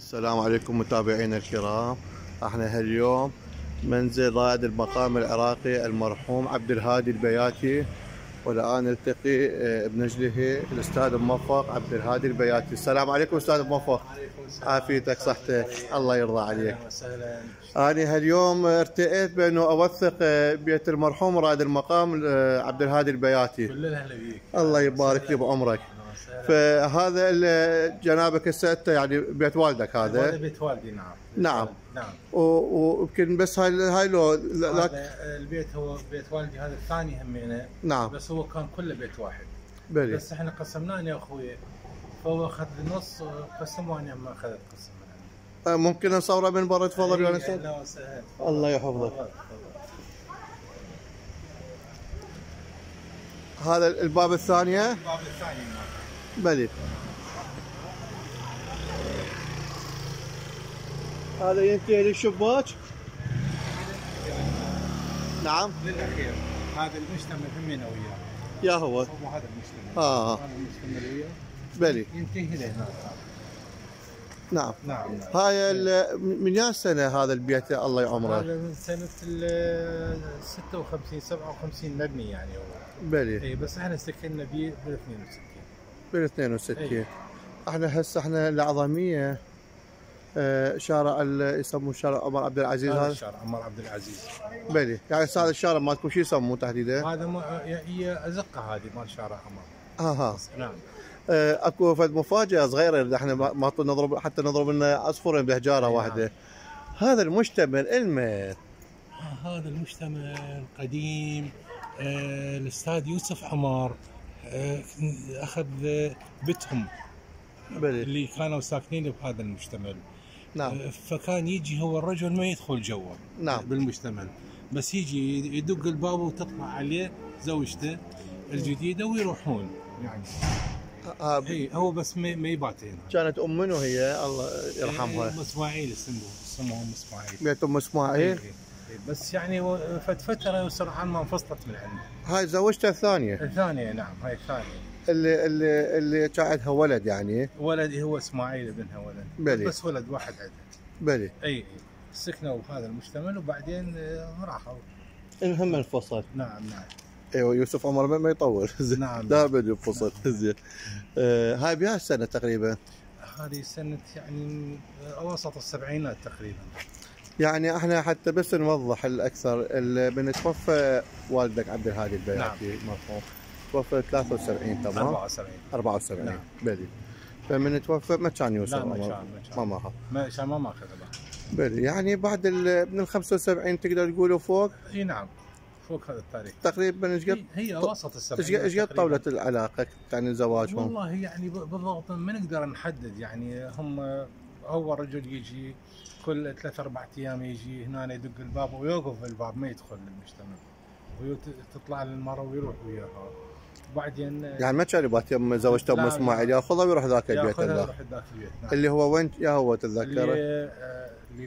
السلام عليكم متابعينا الكرام. احنا هاليوم منزل رائد المقام العراقي المرحوم عبد الهادي البياتي، والان نلتقي بنجله الاستاذ الموفق عبد الهادي البياتي. السلام عليكم استاذ موفق. عافيتك صحتك، الله يرضى عليك. انا هاليوم ارتئيت بانه اوثق بيت المرحوم رائد المقام عبد الهادي البياتي. الله يبارك لي بعمرك. فهذا جنابك هسه يعني بيت والدك هذا؟ بيت والدي. نعم. نعم. ويمكن بس هاي لو البيت هو بيت والدي، هذا الثاني همينه. نعم. بس هو كان كله بيت واحد. بلي. بس احنا قسمناه انا واخوي، فهو اخذ النص قسم وانا ما اخذت قسم. ممكن نصوره من برا؟ تفضل يا استاذ. الله يحفظك. هذا الباب الثانية؟ الباب الثاني. بلي. هذا ينتهي للشباك؟ نعم. للأخير هذا المشتمل همينه وياه. يا هو هذا المشتمل. هذا المشتمل وياه. بلي. ينتهي لهنا. نعم. نعم. هاي من يا سنة هذا البيت الله يعمره؟ هذا من سنة 56 57 مبني يعني هو. بلي. اي بس احنا سكننا بيه بال 62. بال 62. احنا هسه احنا العظمية شارع يسموه شارع عمر عبد العزيز. هذا شارع عمر عبد العزيز. بلي. يعني هذا الشارع مالكم شو يسموه تحديدا؟ هذا هي ازقه هذه مال شارع عمر. نعم. اكو فد مفاجأة صغيرة، احنا ما نضرب حتى نضرب لنا عصفورين بحجارة واحدة. نعم. هذا المشتمل المت هذا المشتمل قديم. الاستاذ يوسف عمر اخذ بيتهم. بلي. اللي كانوا ساكنين بهذا المشتمل. نعم. فكان يجي هو الرجل ما يدخل جوا. نعم. بالمشتمل، بس يجي يدق الباب وتطلع عليه زوجته الجديده ويروحون يعني. اي هو بس ما يبات هنا. كانت ام منو هي الله يرحمها؟ ام اسماعيل اسمهم اسماعيل. بيت ام اسماعيل. بس يعني فتره وسرعان ما انفصلت من عنده. هاي زوجته الثانيه. الثانيه. نعم. هاي الثانيه اللي كانت ولد يعني. ولدي هو اسماعيل ابنها ولد. بلي. بس ولد واحد عنده. بلي. اي سكنوا بهذا المشتمل وبعدين راحوا. المهم انفصل. نعم. نعم. ايوه يوسف عمر ما يطول. نعم. دائما ينفصل. زين. هاي بها سنه تقريبا؟ هذه سنه يعني اواسط السبعينات تقريبا. يعني احنا حتى بس نوضح الاكثر، من توفى والدك عبد الهادي البياتي. نعم. مرحوم. توفى 73 تمام؟ 74. نعم. بلي. فمن توفى ما كان يوسف عمر؟ ما كان ما اخذ. بلي. يعني بعد من ال 75 تقدر تقولوا فوق؟ اي نعم، فوق هذا التاريخ تقريبا. هي اواسط السبعينات. ايش قد طولت العلاقه يعني زواجهم؟ والله يعني بالضبط ما نقدر نحدد. يعني هو الرجل يجي كل 3-4 ايام يجي هنا يدق الباب ويوقف الباب ما يدخل المجتمع، وتطلع المراه ويروح وياها. وبعدين يعني ما كان يبات يم زوجته ام اسماعيل، ياخذها ويروح ذاك البيت. يروح ذاك البيت. نعم. اللي هو وين يا هو تتذكره؟ اللي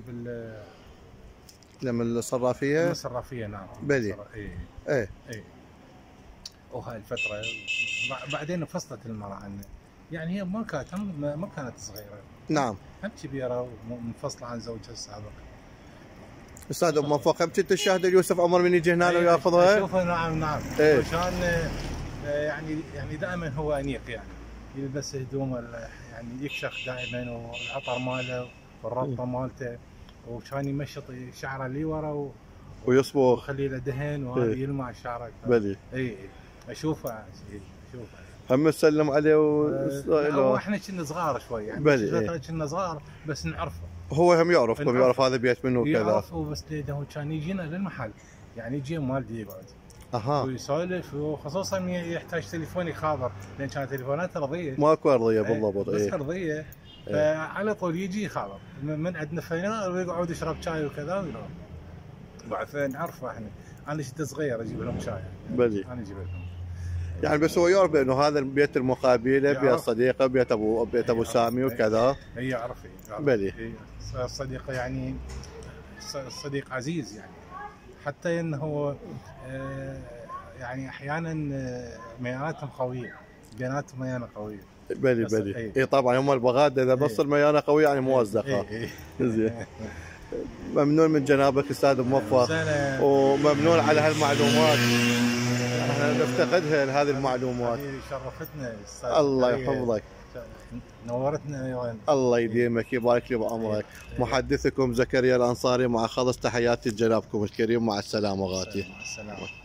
لما الصرافيه. الصرافيه. نعم. بلي. اي. وهاي الفتره بعدين انفصلت المراه عنه. يعني هي ما كانت صغيره. نعم. هم كبيره ومنفصله عن زوجها السابق. استاذ ام موفق، هم كنت تشاهد يوسف عمر من يجي هنا وياخذها؟ اشوفها. نعم. وكان يعني دائما هو انيق، يعني يلبس هدومه يعني يكشخ دائما، والعطر ماله والربطه مالته، وكان يمشط شعره لي ورا ويصبغ ويخلي له دهن وهذا يلمع شعره. بلي. اي اشوفه. هم تسلم عليه هو احنا كنا صغار شوي يعني. بلي. كنا صغار بس نعرفه. هو هم يعرف هذا بيت منه وكذا. يعرف بس هو كان يجينا للمحل، يعني يجي والدي يقعد. ويسولف، وخصوصا يحتاج تليفون يخابر، لان كانت تليفونات ارضيه. ماكو ارضيه بالضبط. بس ارضيه. فعلى طول يجي يخابر من عندنا فينار ويقعد يشرب شاي وكذا ويروح. بعد نعرفه احنا. انا كنت صغير اجيب لهم شاي. بلي. انا اجيب لهم يعني. بس هو يعرف انه هذا البيت المقابله بيت صديقه بيت ابو سامي وكذا. هي يعرف. بلي. صديقه يعني صديق عزيز يعني. حتى انه يعني احيانا مياناتهم قويه، بيناتهم ميانه قويه. بلي بلي اي طبعا هم البغاده اذا بص الميانه قويه يعني موزقه. زين ممنون من جنابك استاذ موفق وممنون على هالمعلومات احنا نفتقدها هذه المعلومات. شرفتنا استاذ. الله يحفظك. نورتنا ايضا. الله يديمك يبارك لي بعمرك. محدثكم زكريا الانصاري مع خلص تحياتي لجنابكم الكريم. مع السلامه غاتي. مع السلامه.